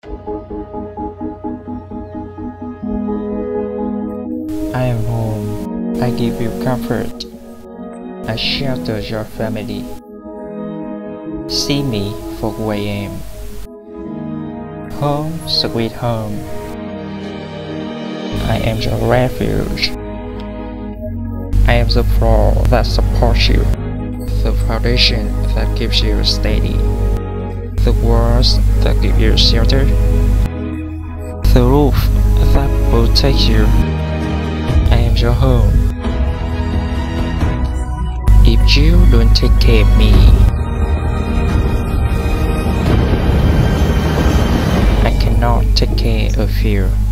I am home. I give you comfort. I shelter your family. See me for who I am. Home, sweet home. I am your refuge. I am the floor that supports you, the foundation that keeps you steady, the walls that give you shelter, the roof that protects you. I am your home. If you don't take care of me, I cannot take care of you.